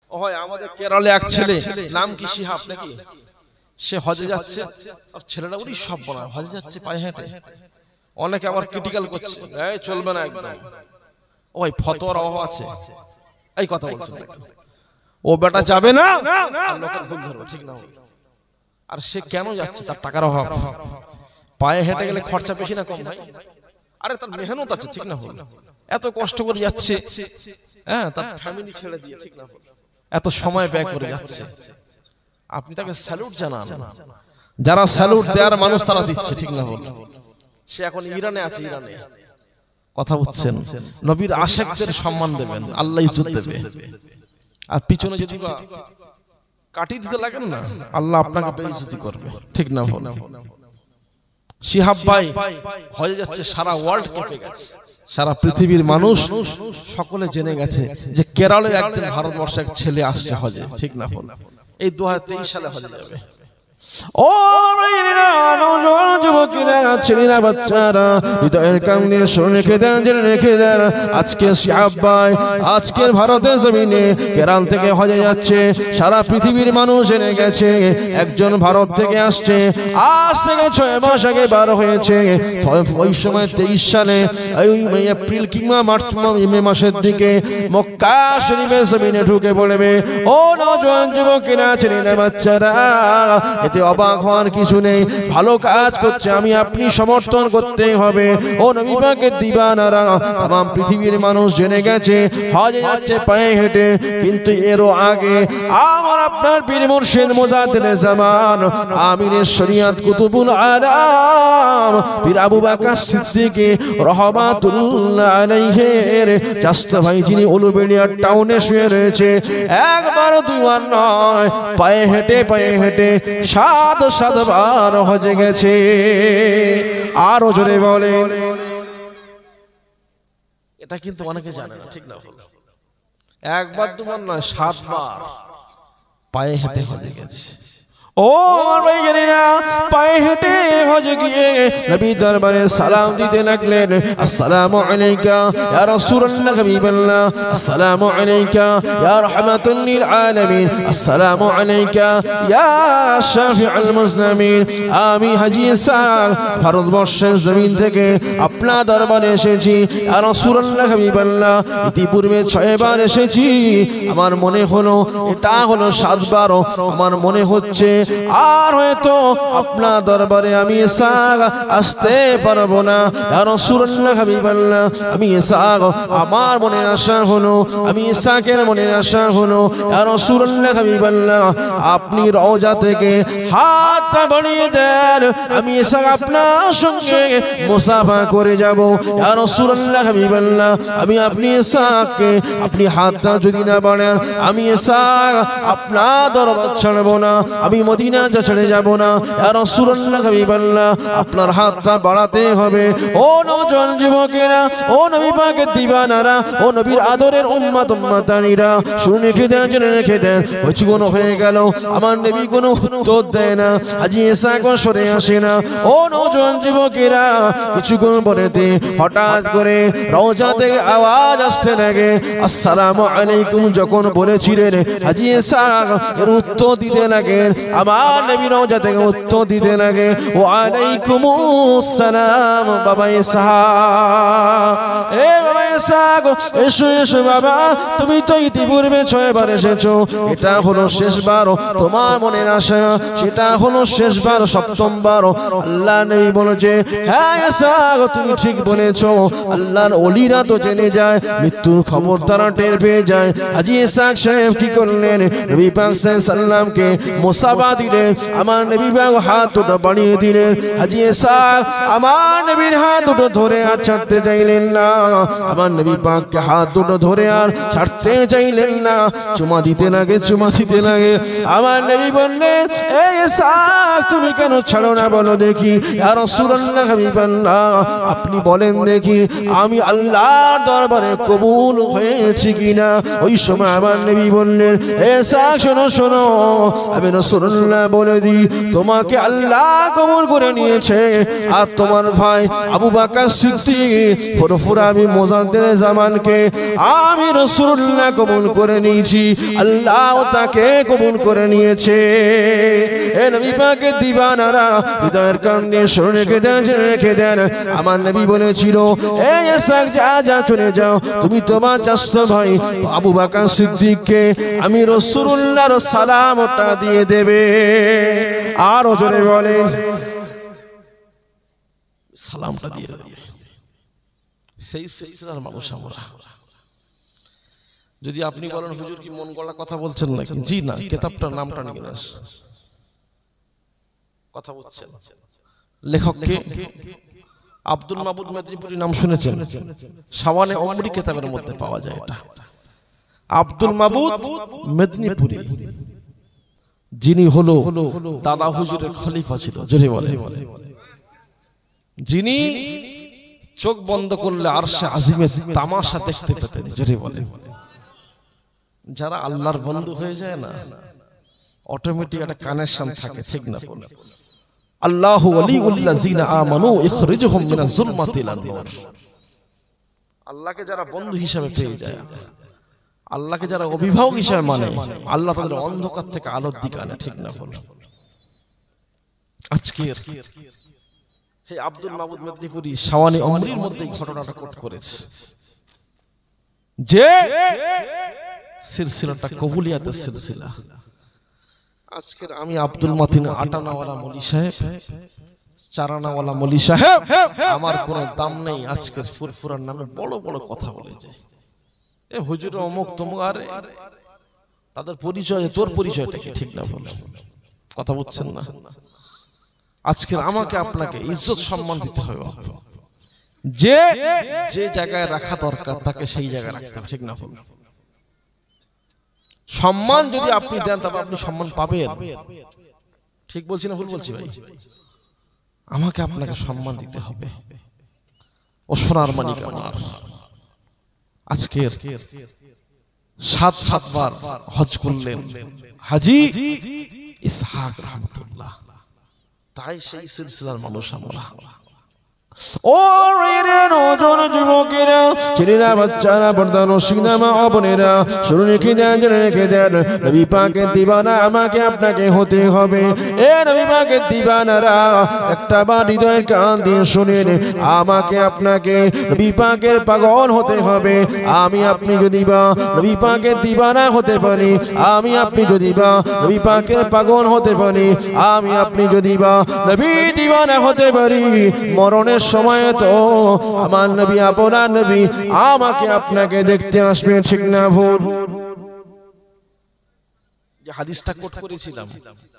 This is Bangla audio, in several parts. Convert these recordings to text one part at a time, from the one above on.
হয় আমাদের কেরলে এক ছেলে নাম কি শিহাব নাকি, সে হজে যাচ্ছে, আর ছেলেটা ওরই সব বলা হজে যাচ্ছে পায়ে হেঁটে। অনেকে আবার ক্রিটিক্যাল করছে, এই চলবে না একদম, ওই ফতোয়ার অভাব আছে, এই কথা বলছে নাকি ও বেটা যাবে না, আর লোকের ভুল ধরবে, ঠিক না? আর সে কেন যাচ্ছে? তার টাকার অভাব। পায়ে হেঁটে গেলে খরচা বেশি না কম ভাই? আরে তার মেহনত আছে, ঠিক না? হল এত কষ্ট করে যাচ্ছে, হ্যাঁ, তার ফ্যামিলি ছেড়ে দিয়ে, ঠিক না? এত সময় ব্যয় করে যাচ্ছে, আপনি তাকে স্যালুট জানান। যারা স্যালুট দেওয়ার মানুষ তারা দিচ্ছে, ঠিক না? বল সে এখন ইরানে আছে, ইরানে কথা বুঝছেন। নবীর আশেকদের সম্মান দেবেন, আল্লাহ ইজ্জত দেবে। আর পিছনে যদি বা কাটিয়ে দিতে লাগেন না, আল্লাহ আপনাকে বেইজ্জতি করবে, ঠিক না? বল শিহাব ভাই হয়ে যাচ্ছে, সারা ওয়ার্ল্ড কেঁপে গেছে, সারা পৃথিবীর মানুষ সকলে জেনে গেছে যে কেরলের একজন ভারতবর্ষের এক ছেলে আসছে হজে, ঠিক না? বল এই 2023 সালে হজে যাবে। ও যুবকেরা, ছেলেরা, বাচ্চারা, হৃদয়ের কান দিয়ে শুনে রেখে দেন, জেনে রেখে দেন, আজকে শিহাব ভাই আজকের ভারতের জমিনে কেরল থেকে হজে যাচ্ছে। সারা পৃথিবীর মানুষ জেনে গেছে একজন ভারত থেকে আসছে। আজ থেকে 6 মাস আগে বার হয়েছে। ওই সময় 23 সালে এপ্রিল কিংবা মার্চ মে মাসের দিকে মক্কা শরীফের জমিনে ঢুকে পড়বে। ও নওজোয়ান যুবকেরা, ছেলেরা, বাচ্চারা, এতে অবাক হওয়ার কিছু নেই। ভালো কাজ করছে, আমি আপনি সমর্থন করতে হবে। ও নবী পাকের দিবানারা, तमाम পৃথিবীর মানুষ জেনে গেছে হজে যাচ্ছে পায়ে হেঁটে। কিন্তু এরও আগে আমার আপনার পীর মুর্শিদ মুজাদ্দিদে জামান আমিরে শরিয়ত কুতুবুল আলাম পীর আবু বকর সিদ্দিক রাহমাতুল্লাহ আলাইহির চাচা ভাই, যিনি উলুবেড়িয়া টাউনে শুয়ে রয়েছে, একবার দুইবার নয়, পায়ে হেঁটে 7 বার হজে গেছে। আরো জোরে বলেন। এটা কিন্তু অনেকে জানে না, ঠিক না? একবার দুবার নয়, 7 বার পায়ে হেঁটে হজে গেছে। ও ভাইয়েরা, পায়ে হেঁটে হজে গিয়ে নবী দরবারে সালাম দিতে লাগলেন। আসসালামু আলাইকা ইয়া রাসূলুল্লাহ, হাবিবাল্লাহ, আসসালামু আলাইকা ইয়া রাহমাতুল লিল আলামিন, আসসালামু আলাইকা ইয়া শাফিউল মুসলিমিন। আমি হাজী ইসহাক ভারতবর্ষের জমিন থেকে আপনার দরবারে এসেছি ইয়া রাসূলুল্লাহ, হাবিবাল্লাহ। ইতিপূর্বে 6 বার এসেছি, আমার মনে হলো এটা হলো 7 বার। আমার মনে হচ্ছে আর হয়তো আপনার দরবারে আমি ইসহাক আসতে পারবো না ইয়া রাসূলুল্লাহ, হাবিবাল্লাহ। আমি ইসহাক, আমার মনের আশা হলো, আমি ইসহাকের মনের আশা হলো ইয়া রাসূলুল্লাহ, হাবিবাল্লাহ, আপনি রওজা থেকে হাতটা বাড়িয়ে দেন, আমি ইসহাক আপনার সঙ্গে মুসাফা করে যাব ইয়া রাসূলুল্লাহ, হাবিবাল্লাহ। আমি আপনি ইসহাককে, আপনি হাতটা যদি না বাড়ান, আমি ইসহাক আপনার দরবার ছাড়বো না, আমি মদিনা ছেড়ে যাব না ইয়া রাসূলুল্লাহ, হাবিবাল্লাহ। আপনার হাতটা বাড়াতে হবে। ও নওজোয়ান যুবকেরা, ও নবী পাকের দিবানারা, ও নবীর আদরের উম্মত উম্মতানিরা, শুনে রেখে দেন, জেনে রেখে দেন। কিছুক্ষণ হয়ে গেল, আমার নবী কোনো উত্তর দেয় না, হাজী ইসহাক সরে আসে না। ও নওজোয়ান যুবকেরা, কিছুক্ষণ পরেতে হঠাৎ করে রওজা থেকে আওয়াজ আসতে লাগে। আসসালামু আলাইকুম যখন বলেছিলেন, হাজী ইসহাক এর উত্তর দিতে লাগেন। আমার নবী রওজা থেকে উত্তর দিতে লাগে, ওয়া আলাইকুমুস সালাম বাবা ইসহাক। এ বাবা ইসহাক, এসো এসো বাবা, তুমি তো ইতিপূর্বে 6 বার এসেছো, এটা হলো শেষবার। তোমার মনের আশা সেটা হলো শেষবার, 7ম বার। আল্লাহ নবী বলেছে, হ্যাঁ ইসহাক তুমি ঠিক বলেছো। আল্লাহর ওলিরা তো জেনে যায়, মৃত্যুর খবর তারা টের পেয়ে যায়। হাজী ইসহাক সাহেব কি করলেন, নবী পাক সাল্লাল্লাহু আলাইহি সাল্লামকে মুসাফা দিলেন। আমার নবী পাক হাত দুটো বাড়িয়ে দিলেন। হাজী ইসহাক আমার নবীর হাত দুটো ধরে আর ছাড়তে চাইলেন না। আমার নবী পাককে হাত দুটো ধরে আর ছাড়তে চাইলেন না, চুমা দিতে লাগে, চুমা দিতে লাগে। আমার নবী বললেন, এই ইসহাক তুমি কেন ছাড়ো না বলো দেখি ইয়া রাসূলুল্লাহ, হাবিবাল্লাহ, আপনি বলেন দেখি আমি আল্লাহর দরবারে কবুল হয়েছি কিনা। ওই সময় আমার নবী বললেন, ইসহাক শোনো শোনো, আমি রাসূলুল্লাহ রাসূলুল্লাহ বলে দিই, তোমাকে আল্লাহ কবুল করে নিয়েছে, আর তোমার ভাই আবু বকর সিদ্দিক ফুরফুরা আমি মুজাদ্দিদ জামানকে আমি রাসূলুল্লাহ কবুল করে নিয়েছি, আল্লাহ তাকে কবুল করে নিয়েছে। এ নবী পাকের দিবানারা হৃদয়ের কান দিয়ে শুনে রেখে দেন। আমার নবী বলেছিল, এই ইসহাক যা যা চলে যাও, তুমি তোমার চাচা ভাই আবু বকর সিদ্দিককে আমি রাসূলুল্লাহর সালামটা দিয়ে দেবে। আরো জোরে বলেন, সালামটা দিয়ে দেবে। সেই সিলসিলার মানুষ আমরা। যদি আপনি বলেন হুজুর কি মন গড়া কথা বলছেন নাকি, জি না, কিতাবটার নামটা নিয়ে আস কথা বলছেন। লেখককে আব্দুল মাবুদ মেদিনীপুরি নাম শুনেছেন? শাওয়ানে উমরি কিতাবের মধ্যে পাওয়া যায় এটা। আব্দুল মাবুদ মেদিনীপুরি, যিনি হলো দাদা হুজুরের খলিফা ছিল, জোরে বলে, যিনি চোখ বন্ধ করলে আরশে আজিমের তামাশা দেখতে পেতেন, জোরে বলে। যারা আল্লাহর বন্ধু হয়ে যায় না, অটোমেটিক একটা কানেকশন থাকে, ঠিক না? বলে আল্লাহু ওয়ালিউল্লাযিনা আমানু ইখরিজুহুম মিনাজ যুলমাতি ইলান নূর। আল্লাহকে যারা বন্ধু হিসেবে পেয়ে যায়, আল্লাহকে যারা অভিভাবক হিসেবে মানে, আল্লাহ তাদের অন্ধকার থেকে আলোর দিকে আনে, ঠিক না? বল আজকের হে আব্দুল মাবুদ মেদিনীপুরি শাওয়ানি উমরির মধ্যে ঘটনাটা কোট করেছে, যে সিলসিলাটা কবুলিয়াতের সিলসিলা। আজকের আমি আব্দুল মাতিন আটানাওয়ালা মলি সাহেব, চারানাওয়ালা মলি সাহেব, আমার কোনো দাম নেই। আজকের ফুরফুরার নামে বড় বড় কথা বলে যায়, এ হুজুর অমুক তমুক, আরে তাদের পরিচয়, তোর পরিচয়টা কি, ঠিক না? বল কথা বুঝছেন না? আজকের আমাকে আপনাকে ইজ্জত সম্মান দিতে হবে। যে যে জায়গায় রাখা দরকার তাকে সেই জায়গায় রাখতে হবে, ঠিক না? বল সম্মান যদি আপনি দেন তবে আপনি সম্মান পাবেন। ঠিক বলছি না ভুল বলছি ভাই? আমাকে আপনাকে সম্মান দিতে হবে। ও সোনার মানিক আমার, আজকের ৭বার হজ করলেন হাজী ইসহাক রহমতুল্লাহ। তাই সেই সিলসিলার মানুষ আমরা। ও রে নজন যুবকেরা, ছেলেরা, বাচ্চারা, পর্দানশীনা মা বোনেরা, শুনে রেখে দেন, জেনে রেখে দেন, নবী পাকের দিবানা আমাকে আপনাকে হতে হবে। এ নবী পাকের দিবানারা একটা বার হৃদয়ের কান দিয়ে শুনেন, আমাকে আপনাকে নবী পাকের পাগল হতে হবে। আমি আপনি যদি বা নবী পাকের দিবানা হতে পারি, আমি আপনি যদি বা নবী পাকের পাগল হতে পারি, আমি আপনি যদি বা নবী দিবানা হতে পারি, মরণের সময় তো আমার নবী, আপনার নবী আমাকে আপনাকে দেখতে আসবে, ঠিক না ভুল? যে হাদিসটা কোট করেছিলাম,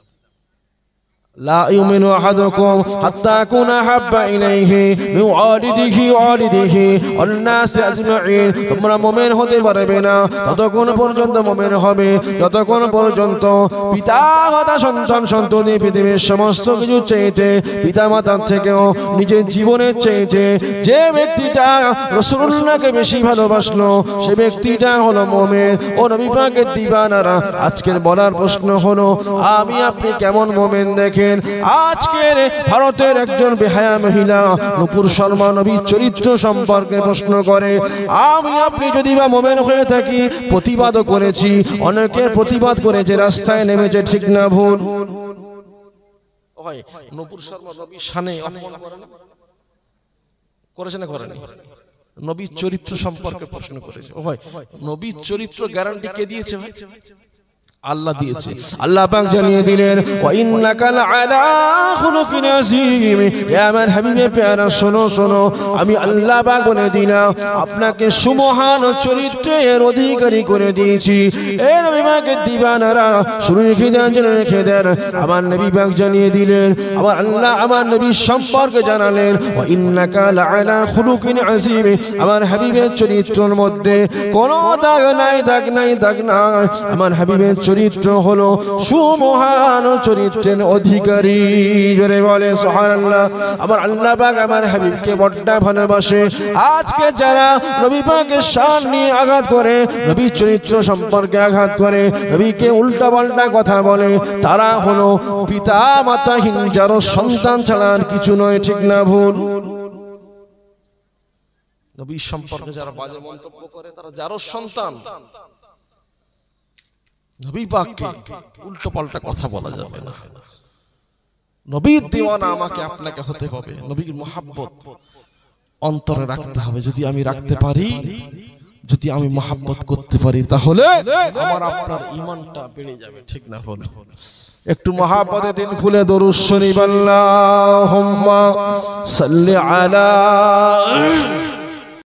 লা ইউমিনু আহাদুকুম হাত্তা কুনা হাব্বা ইলাইহি মিন ওয়ালিদিহি ওয়ালিদিহি ওয়ান নাস আজমাইন। তোমরা মুমিন হতে পারবে না ততক্ষণ পর্যন্ত মুমিন হবে যতক্ষণ পর্যন্ত পিতা মাতা, সন্তান সন্ততি, পৃথিবীর সমস্ত কিছু চাইতে, পিতা মাতার থেকেও নিজের জীবনের চাইতে যে ব্যক্তিটা রাসূলুল্লাহকে বেশি ভালোবাসলো সে ব্যক্তিটা হলো মুমিন। ও নবী পাকের দিবানারা, আজকের বলার প্রশ্ন হলো আমি আপনি কেমন মুমিন দেখেন? আজকের ভারতের একজন বেহায়া মহিলা নূপুর শর্মা নবীর চরিত্র সম্পর্কে প্রশ্ন করে। আমি আপনি যদি বা মুমিন হয়ে থাকি, প্রতিবাদও করেছি, অনেকের প্রতিবাদ করেছে, রাস্তায় নেমেছে, ঠিক না ভুল? নূপুর শর্মা নবীর শানে অপমান করেছে না করেনি? নবীর চরিত্র সম্পর্কে প্রশ্ন করেছে। ও ভাই, নবীর চরিত্র গ্যারান্টি কে দিয়েছে ভাই? আল্লাহ দিয়েছে। আল্লাহ পাক জানিয়ে দিলেন, ওয়া ইন্নাকা লাআলা খুলুকিন আযীম। হে আমার হাবিবে প্যারা, শোনো শোনো, আমি আল্লাহ পাক বলে দিলাম আপনাকে সুমহান চরিত্রের অধিকারী করে দিয়েছি। এ নবী পাকের দিবানারা শুনে রেখে দেন, জেনে রেখে দেন, আমার নবী পাক জানিয়ে দিলেন, আমার আল্লাহ আমার নবীর সম্পর্কে জানালেন, ওয়া ইন্নাকা লাআলা খুলুকিন আযীম। আমার হাবিবের চরিত্রের মধ্যে কোনো দাগ নাই, দাগ নাই, দাগ নাই। আমার হাবিবের চরিত্র হলো সুমহান চরিত্রের অধিকারী। জোরে বলে সুবহানাল্লাহ। আমার আল্লাহ পাক আমার হাবিবকে বড্ড ভালোবাসে। আজকে যারা নবী পাকের শান নিয়ে আঘাত করে, নবীর চরিত্র সম্পর্কে আঘাত করে, নবীকে উল্টা পাল্টা কথা বলে, তারা হলো পিতা মাতাহীন যার সন্তান ছাড়া আর কিছু নয়। ঠিক না ভুল? নবীর সম্পর্কে যারা বাজে মন্তব্য করে তারা যার সন্তান। নবী পাককে উল্টো পাল্টা কথা বলা যাবে না। নবীর দিওয়ানা আমাকে আপনাকে হতে হবে। নবীর মহব্বত অন্তরে রাখতে হবে। যদি আমি রাখতে পারি, যদি আমি মহব্বত করতে পারি, তাহলে আমার আপনার ঈমানটা বেড়ে যাবে। ঠিক না বল? একটু মহব্বতে দিল খুলে দরুদ শরীফ আল্লাহুম্মা সাল্লি আলা